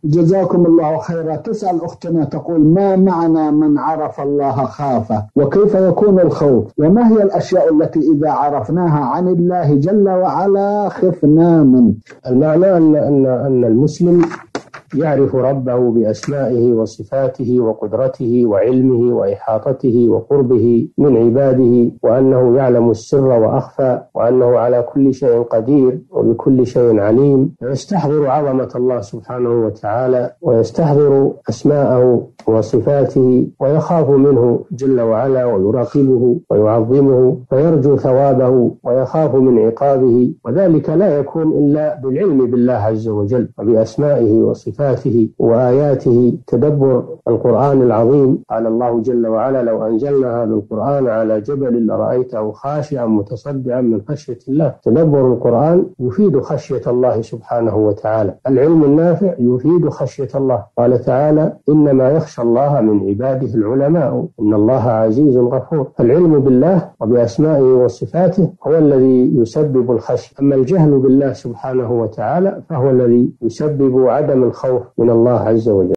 جزاكم الله خيرا. تسأل أختنا تقول: ما معنى من عرف الله خافه؟ وكيف يكون الخوف؟ وما هي الأشياء التي إذا عرفناها عن الله جل وعلا خفنا منه؟ المعنى أن المسلم يعرف ربه بأسمائه وصفاته وقدرته وعلمه وإحاطته وقربه من عباده، وأنه يعلم السر وأخفى، وأنه على كل شيء قدير وبكل شيء عليم، ويستحضر عظمة الله سبحانه وتعالى، ويستحضر أسماءه وصفاته، ويخاف منه جل وعلا، ويراقبه ويعظمه، فيرجو ثوابه ويخاف من عقابه. وذلك لا يكون إلا بالعلم بالله عز وجل وبأسمائه وصفاته وآياته. تدبر القرآن العظيم. قال الله جل وعلا: لو أنزلنا هذا القرآن على جبل لرأيته خاشعا متصدعا من خشية الله. تدبر القرآن يفيد خشية الله سبحانه وتعالى. العلم النافع يفيد خشية الله. قال تعالى: إنما يخشى الله من عباده العلماء إن الله عزيز غفور. العلم بالله وبأسمائه وصفاته هو الذي يسبب الخشية، أما الجهل بالله سبحانه وتعالى فهو الذي يسبب عدم الخوف من الله عز وجل.